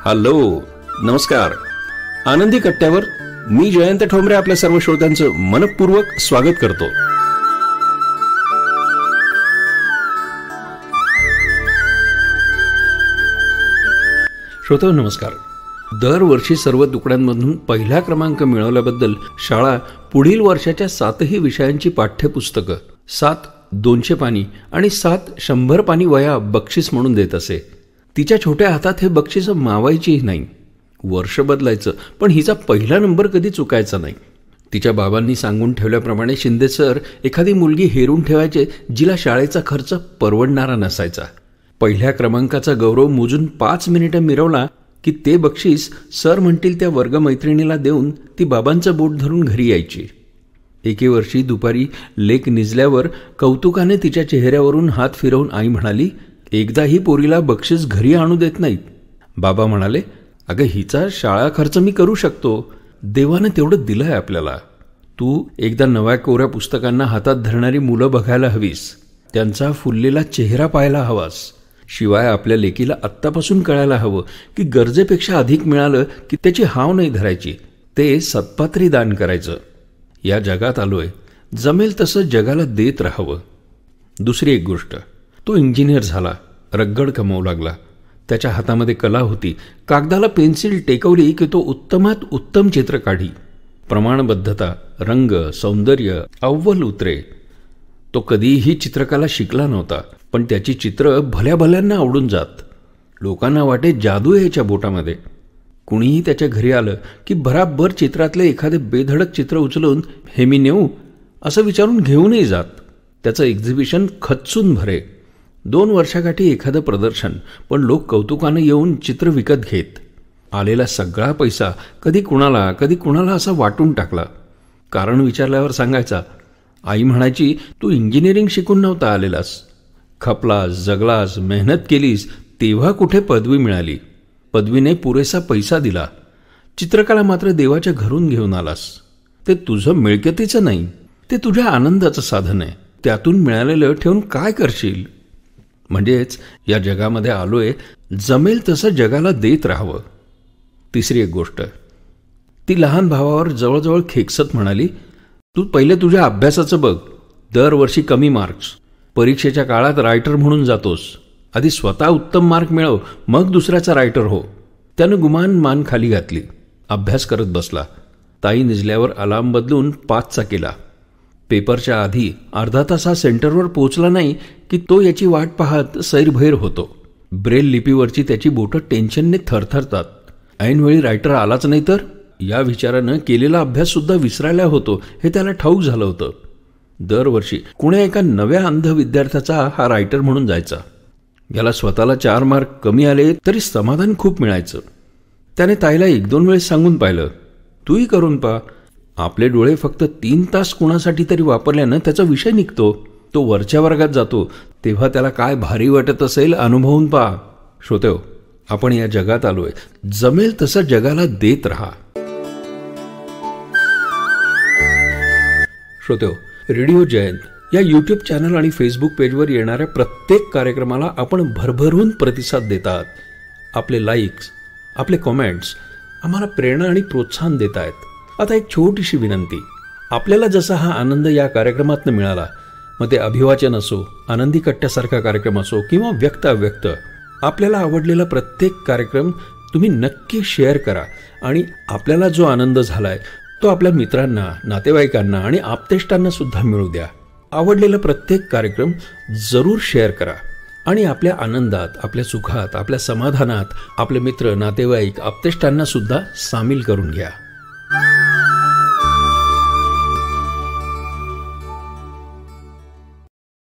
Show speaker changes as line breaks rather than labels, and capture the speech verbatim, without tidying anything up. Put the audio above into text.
Hello, नमस्कार. आनंदी कट्ट्यावर मी जयंत ठोंबरे आपल्या सर्व श्रोत्यांचं मनपूर्वक स्वागत करतो. श्रोतो नमस्कार. दरवर्षी सर्व तुकड्यांमधून पहिला क्रमांक मिळवल्याबद्दल शाळा पुढील वर्षाच्या सातही विषयांची पाठ्यपुस्तकं सात दोनशे पानी आणि सात शंभर पानी वया बक्षीस म्हणून देत असे. तिच्या छोट्या हातात हे बक्षीस मावायचीही नाही. वर्ष बदलायचं पण हिचा पहिला नंबर कधी चुकायचा नाही. तिच्या बाबांनी सांगून ठेवल्याप्रमाणे शिंदे सर एखादी मुलगी हेरून ठेवायचे जिला शाळेचा खर्च परवडणारा नसायचा. पहिल्या क्रमांकाचा गौरव मोजून पाच मिनिटं मिरवला की ते बक्षीस सर म्हणतील त्या वर्गमैत्रिणीला देऊन ती बाबांचं बोट धरून घरी यायची. एके वर्षी दुपारी लेक निजल्यावर कौतुकाने तिच्या चेहऱ्यावरून हात फिरवून आई म्हणाली, एकदाही पोरीला बक्षीस घरी आणू देत नाहीत. बाबा म्हणाले, अगं हिचा शाळा खर्च मी करू शकतो. देवानं तेवढं दिलंय आपल्याला. तू एकदा नव्या कोऱ्या पुस्तकांना हातात धरणारी मुलं बघायला हवीस. त्यांचा फुललेला चेहरा पाहायला हवास. शिवाय आपल्या लेकीला आत्तापासून कळायला हवं की गरजेपेक्षा अधिक मिळालं की त्याची हाव नाही धरायची, ते सत्पात्री दान करायचं. या जगात आलोय, जमेल तसं जगाला देत राहावं. दुसरी एक गोष्ट, तो इंजिनियर झाला, रगड कमावू लागला. त्याच्या हातामध्ये कला होती. कागदाला पेन्सिल टेकवली की तो उत्तमात उत्तम चित्र काढी. प्रमाणबद्धता, रंग, सौंदर्य अव्वल उतरे. तो कधीही चित्रकला शिकला नव्हता, पण त्याची चित्र भल्या भल्यांना आवडून जात. लोकांना वाटे जादू आहे याच्या बोटामध्ये. कुणीही त्याच्या घरी आलं की भराभर चित्रातले एखादे बेधडक चित्र उचलून हे मी नेऊ असं विचारून घेऊनही जात. त्याचं एक्झिबिशन खच्चून भरे. दोन वर्षाकाठी एखादं प्रदर्शन, पण लोक कौतुकानं येऊन चित्र विकत घेत. आलेला सगळा पैसा कधी कुणाला कधी कुणाला असा वाटून टाकला. कारण विचारल्यावर सांगायचा, आई म्हणायची, तू इंजिनिअरिंग शिकून नव्हता आलेलास. खपलास, जगलास, मेहनत केलीस, तेव्हा कुठे पदवी मिळाली. पदवीने पुरेसा पैसा दिला. चित्रकला मात्र देवाच्या घरून घेऊन आलास. ते तुझं मिळकतीचं नाही, ते तुझ्या आनंदाचं साधन आहे. त्यातून मिळालेलं ठेवून काय करशील? म्हणजेच या जगामध्ये आलोय, जमेल तसं जगाला देत राहावं. तिसरी एक गोष्ट, ती लहान भावावर जवळजवळ खेकसत म्हणाली, तू पहिले तुझ्या अभ्यासाचं बघ. दरवर्षी कमी मार्क्स. परीक्षेच्या काळात रायटर म्हणून जातोस. आधी स्वतः उत्तम मार्क मिळव, मग दुसऱ्याचा रायटर हो. त्यानं गुमान मान खाली घातली. अभ्यास करत बसला. ताई निजल्यावर अलार्म बदलून पाचचा केला. पेपरच्या आधी अर्धा तास हा सेंटरवर पोहोचला नाही की तो याची वाट पाहत सैरभैर होतो. ब्रेल लिपीवरची त्याची बोटं टेन्शनने थरथरतात. ऐनवेळी रायटर आलाच नाही तर या विचारानं केलेला अभ्यास सुद्धा विसरायला होतो हे त्याला ठाऊक झालं होतं. दरवर्षी कुण्या एका नव्या अंध विद्यार्थ्याचा हा रायटर म्हणून जायचा. याला स्वतःला चार मार्क कमी आले तरी समाधान खूप मिळायचं. त्याने ताईला एक दोन वेळेस सांगून पाहिलं, तूही करून पहा. आपले डोळे फक्त तीन तास कुणासाठी तरी वापरल्यानं त्याचा विषय निघतो. तो वरच्या वर्गात जातो तेव्हा त्याला काय भारी वाटत असेल अनुभवून पहा. श्रोतेहो, आपण या जगात आलोय, जमेल तसं जगाला देत राहा. श्रोतेहो, रेडिओ जयंत या यूट्यूब चॅनल आणि फेसबुक पेजवर येणाऱ्या प्रत्येक कार्यक्रमाला आपण भरभरून प्रतिसाद देतात. आपले लाईक्स, आपले कॉमेंट्स आम्हाला प्रेरणा आणि प्रोत्साहन देत आहेत. आता एक छोटीशी विनंती, आपल्याला जसा हा आनंद या कार्यक्रमातून मिळाला, मग ते अभिवाचन असो, आनंदी कट्ट्यासारखा कार्यक्रम असो किंवा व्यक्त अव्यक्त, आपल्याला आवडलेला प्रत्येक कार्यक्रम तुम्ही नक्की शेअर करा आणि आपल्याला जो आनंद झालाय तो आपल्या मित्रांना, नातेवाईकांना आणि आप्तेष्टांना सुद्धा मिळू द्या. आवडलेला प्रत्येक कार्यक्रम जरूर शेअर करा आणि आपल्या आनंदात, आपल्या सुखात, आपल्या समाधानात आपले मित्र, नातेवाईक, आप्तेष्टांना सुद्धा सामील करून घ्या.